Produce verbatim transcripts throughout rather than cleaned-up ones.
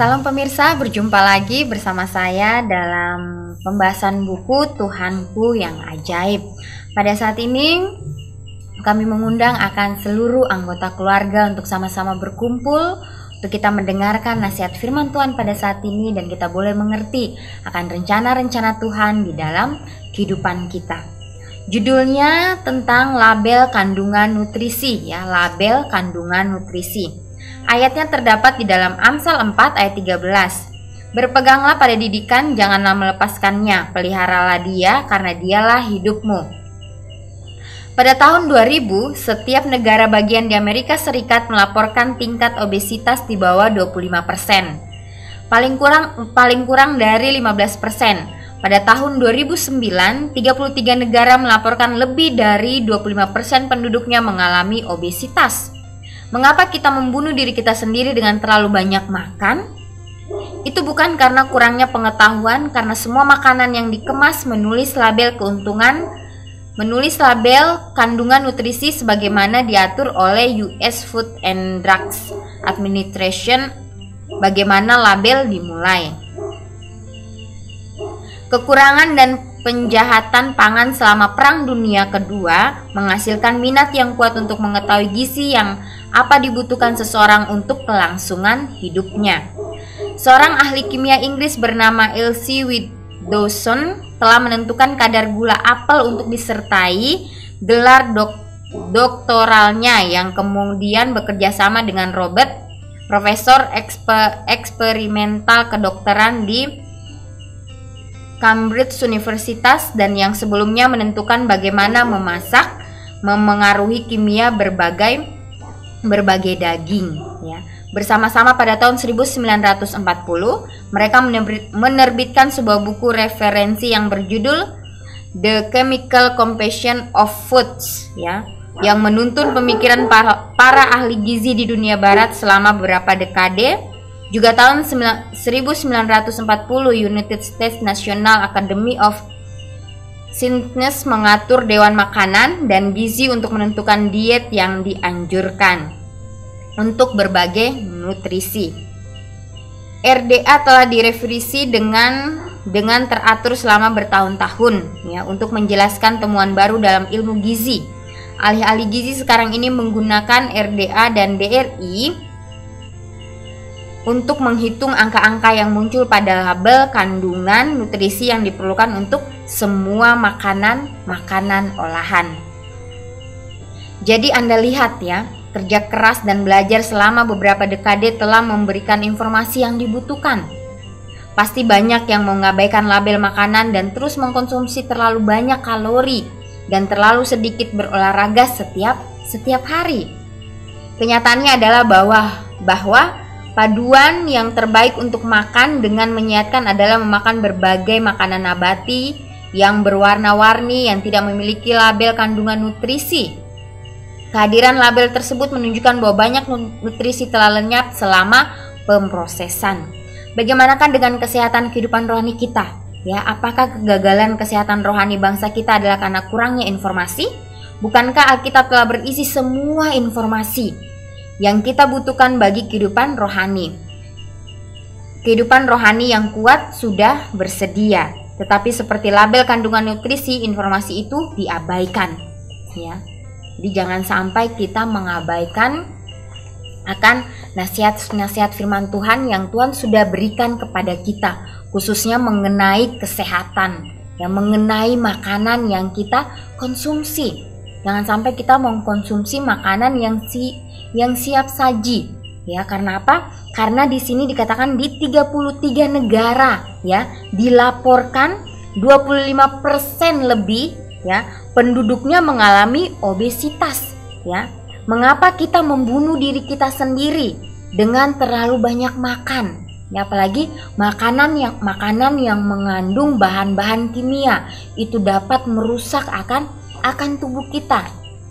Salam pemirsa, berjumpa lagi bersama saya dalam pembahasan buku Tuhanku yang Ajaib. Pada saat ini kami mengundang akan seluruh anggota keluarga untuk sama-sama berkumpul untuk kita mendengarkan nasihat firman Tuhan pada saat ini dan kita boleh mengerti akan rencana-rencana Tuhan di dalam kehidupan kita. Judulnya tentang label kandungan nutrisi ya, label kandungan nutrisi. Ayatnya terdapat di dalam Amsal empat ayat tiga belas. Berpeganglah pada didikan, janganlah melepaskannya, peliharalah dia karena dialah hidupmu. Pada tahun dua ribu, setiap negara bagian di Amerika Serikat melaporkan tingkat obesitas di bawah dua puluh lima persen. Paling kurang paling kurang dari lima belas persen. Pada tahun dua ribu sembilan, tiga puluh tiga negara melaporkan lebih dari dua puluh lima persen penduduknya mengalami obesitas. Mengapa kita membunuh diri kita sendiri dengan terlalu banyak makan? Itu bukan karena kurangnya pengetahuan, karena semua makanan yang dikemas menulis label keuntungan, menulis label kandungan nutrisi sebagaimana diatur oleh U S Food and Drugs Administration. Bagaimana label dimulai? Kekurangan dan penjahatan pangan selama Perang Dunia Kedua menghasilkan minat yang kuat untuk mengetahui gizi yang apa dibutuhkan seseorang untuk kelangsungan hidupnya. Seorang ahli kimia Inggris bernama Elsie Dawson telah menentukan kadar gula apel untuk disertai gelar dok doktoralnya yang kemudian bekerja sama dengan Robert, profesor eksper eksperimental kedokteran di Cambridge Universitas dan yang sebelumnya menentukan bagaimana memasak memengaruhi kimia berbagai berbagai daging ya. Bersama-sama pada tahun seribu sembilan ratus empat puluh mereka menerbitkan sebuah buku referensi yang berjudul The Chemical Composition of Foods ya, yang menuntun pemikiran para, para ahli gizi di dunia barat selama beberapa dekade. Juga tahun seribu sembilan ratus empat puluh United States National Academy of Sciences mengatur dewan makanan dan gizi untuk menentukan diet yang dianjurkan untuk berbagai nutrisi. R D A telah direvisi dengan dengan teratur selama bertahun-tahun ya untuk menjelaskan temuan baru dalam ilmu gizi. Ahli-ahli gizi sekarang ini menggunakan R D A dan D R I untuk menghitung angka-angka yang muncul pada label kandungan nutrisi yang diperlukan untuk semua makanan-makanan olahan. Jadi Anda lihat ya, kerja keras dan belajar selama beberapa dekade telah memberikan informasi yang dibutuhkan. Pasti banyak yang mengabaikan label makanan dan terus mengkonsumsi terlalu banyak kalori dan terlalu sedikit berolahraga setiap setiap hari. Kenyataannya adalah bahwa bahwa paduan yang terbaik untuk makan dengan menyehatkan adalah memakan berbagai makanan nabati yang berwarna-warni yang tidak memiliki label kandungan nutrisi. Kehadiran label tersebut menunjukkan bahwa banyak nutrisi telah lenyap selama pemrosesan. Bagaimanakah dengan kesehatan kehidupan rohani kita? Ya, apakah kegagalan kesehatan rohani bangsa kita adalah karena kurangnya informasi? Bukankah Alkitab telah berisi semua informasi yang kita butuhkan bagi kehidupan rohani? Kehidupan rohani yang kuat sudah bersedia, tetapi seperti label kandungan nutrisi, informasi itu diabaikan ya. Jadi jangan sampai kita mengabaikan akan nasihat-nasihat firman Tuhan yang Tuhan sudah berikan kepada kita, khususnya mengenai kesehatan, yang mengenai makanan yang kita konsumsi. Jangan sampai kita mengkonsumsi makanan yang si yang siap saji ya. Karena apa? Karena di sini dikatakan di tiga puluh tiga negara ya dilaporkan dua puluh lima persen lebih ya penduduknya mengalami obesitas ya. Mengapa kita membunuh diri kita sendiri dengan terlalu banyak makan? Ya, apalagi makanan yang makanan yang mengandung bahan-bahan kimia itu dapat merusak akan akan tubuh kita.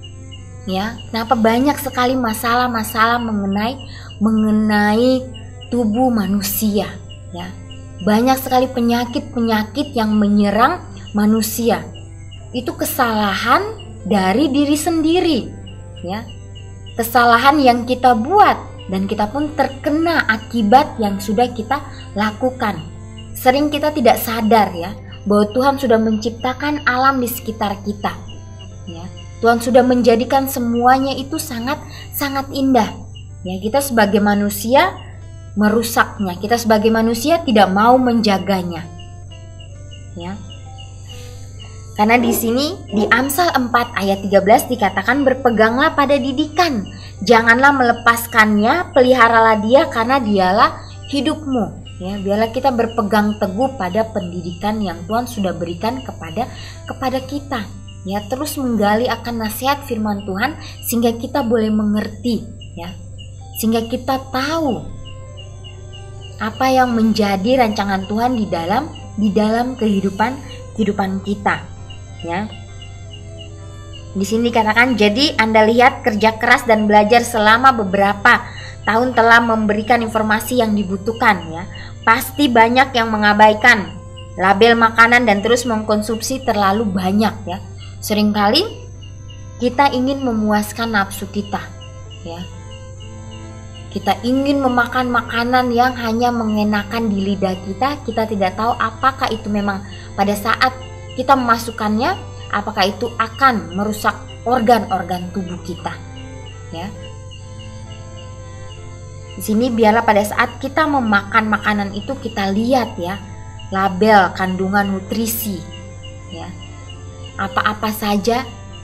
Ya, kenapa banyak sekali masalah-masalah mengenai mengenai tubuh manusia ya. Banyak sekali penyakit-penyakit yang menyerang manusia. Itu kesalahan dari diri sendiri ya. Kesalahan yang kita buat dan kita pun terkena akibat yang sudah kita lakukan. Sering kita tidak sadar ya bahwa Tuhan sudah menciptakan alam di sekitar kita. Ya, Tuhan sudah menjadikan semuanya itu sangat sangat indah. Ya, kita sebagai manusia merusaknya. Kita sebagai manusia tidak mau menjaganya. Ya. Karena di sini di Amsal empat ayat tiga belas dikatakan, berpeganglah pada didikan, janganlah melepaskannya, peliharalah dia karena dialah hidupmu. Ya, biarlah kita berpegang teguh pada pendidikan yang Tuhan sudah berikan kepada kepada kita. Ya, terus menggali akan nasihat firman Tuhan sehingga kita boleh mengerti, ya. Sehingga kita tahu apa yang menjadi rancangan Tuhan di dalam di dalam kehidupan kehidupan kita. Ya. Di sini dikatakan, jadi Anda lihat kerja keras dan belajar selama beberapa tahun telah memberikan informasi yang dibutuhkan, ya. Pasti banyak yang mengabaikan label makanan dan terus mengkonsumsi terlalu banyak, ya. Seringkali kita ingin memuaskan nafsu kita, ya. Kita ingin memakan makanan yang hanya mengenakan di lidah kita. Kita tidak tahu apakah itu memang pada saat kita memasukkannya, apakah itu akan merusak organ-organ tubuh kita, ya. Di sini biarlah pada saat kita memakan makanan itu kita lihat ya label kandungan nutrisi, ya. Apa-apa saja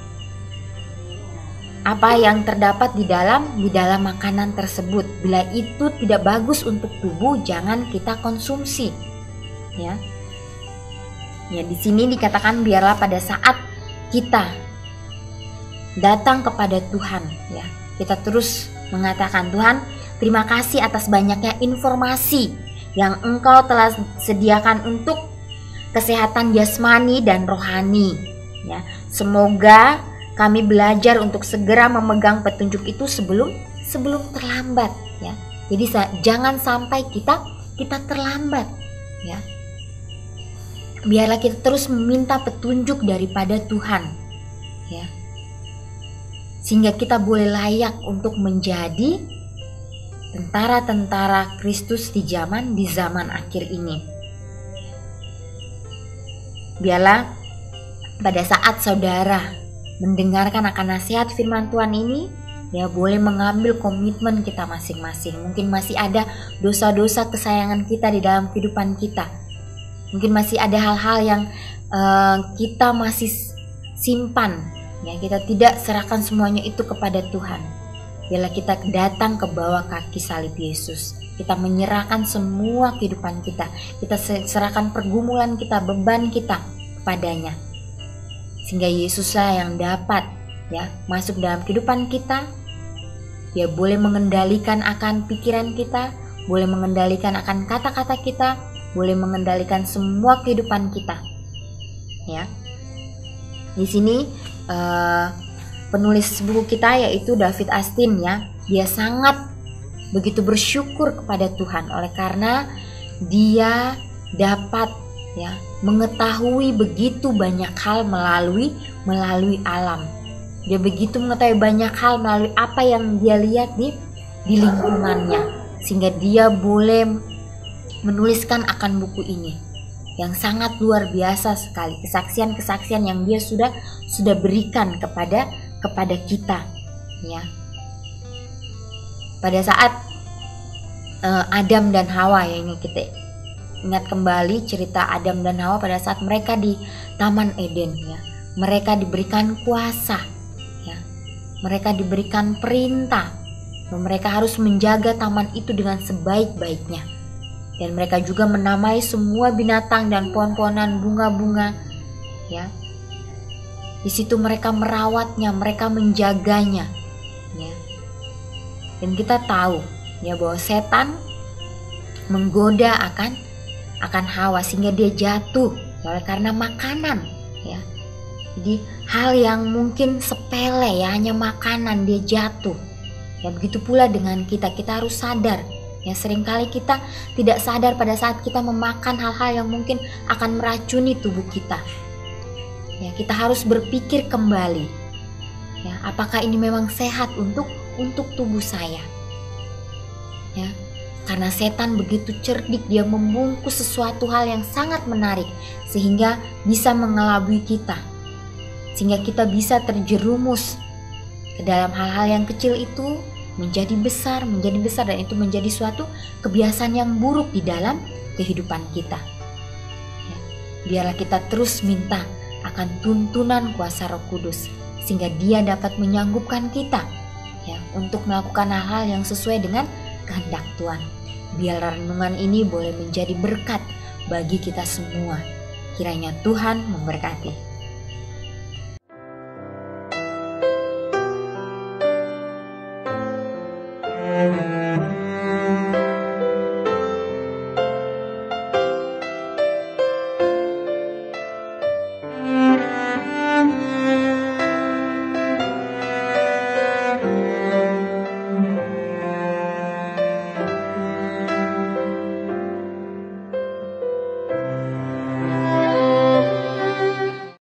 apa yang terdapat di dalam di dalam makanan tersebut. Bila itu tidak bagus untuk tubuh, jangan kita konsumsi, ya. Ya, di sini dikatakan biarlah pada saat kita datang kepada Tuhan, ya, kita terus mengatakan, Tuhan, terima kasih atas banyaknya informasi yang Engkau telah sediakan untuk kesehatan jasmani dan rohani, ya. Semoga kami belajar untuk segera memegang petunjuk itu sebelum sebelum terlambat, ya. Jadi jangan sampai kita kita terlambat, ya. Biarlah kita terus meminta petunjuk daripada Tuhan, ya. Sehingga kita boleh layak untuk menjadi tentara-tentara Kristus di zaman di zaman akhir ini. Biarlah pada saat saudara mendengarkan akan nasihat firman Tuhan ini, ya, boleh mengambil komitmen kita masing-masing. Mungkin masih ada dosa-dosa kesayangan kita di dalam kehidupan kita. Mungkin masih ada hal-hal yang uh, kita masih simpan, ya, kita tidak serahkan semuanya itu kepada Tuhan. Biarlah kita datang ke bawah kaki salib Yesus. Kita menyerahkan semua kehidupan kita. Kita serahkan pergumulan kita, beban kita kepadanya. Sehingga Yesuslah yang dapat, ya, masuk dalam kehidupan kita. Dia boleh mengendalikan akan pikiran kita, boleh mengendalikan akan kata-kata kita, boleh mengendalikan semua kehidupan kita, ya. Di sini uh, penulis buku kita yaitu David Astin, ya, dia sangat begitu bersyukur kepada Tuhan oleh karena dia dapat, ya, mengetahui begitu banyak hal melalui melalui alam. Dia begitu mengetahui banyak hal melalui apa yang dia lihat di di lingkungannya, sehingga dia boleh menuliskan akan buku ini yang sangat luar biasa sekali, kesaksian-kesaksian yang dia sudah sudah berikan kepada kepada kita, ya. Pada saat uh, Adam dan Hawa, ya, ini kita ingat kembali cerita Adam dan Hawa pada saat mereka di Taman Eden, ya. Mereka diberikan kuasa, ya. Mereka diberikan perintah bahwa mereka harus menjaga taman itu dengan sebaik-baiknya. Dan mereka juga menamai semua binatang dan pohon-pohonan bunga-bunga, ya. Di situ mereka merawatnya, mereka menjaganya, ya. Dan kita tahu, ya, bahwa setan menggoda akan akan Hawa sehingga dia jatuh oleh karena makanan, ya. Jadi hal yang mungkin sepele, ya, hanya makanan, dia jatuh. Ya, begitu pula dengan kita, kita harus sadar. Ya, seringkali kita tidak sadar pada saat kita memakan hal-hal yang mungkin akan meracuni tubuh kita. Ya, kita harus berpikir kembali. Ya, apakah ini memang sehat untuk untuk tubuh saya? Ya, karena setan begitu cerdik, dia membungkus sesuatu hal yang sangat menarik sehingga bisa mengelabui kita. Sehingga kita bisa terjerumus ke dalam hal-hal yang kecil itu menjadi besar, menjadi besar dan itu menjadi suatu kebiasaan yang buruk di dalam kehidupan kita. Ya, biarlah kita terus minta akan tuntunan kuasa Roh Kudus sehingga Dia dapat menyanggupkan kita ya untuk melakukan hal-hal yang sesuai dengan kehendak Tuhan. Biar renungan ini boleh menjadi berkat bagi kita semua. Kiranya Tuhan memberkati.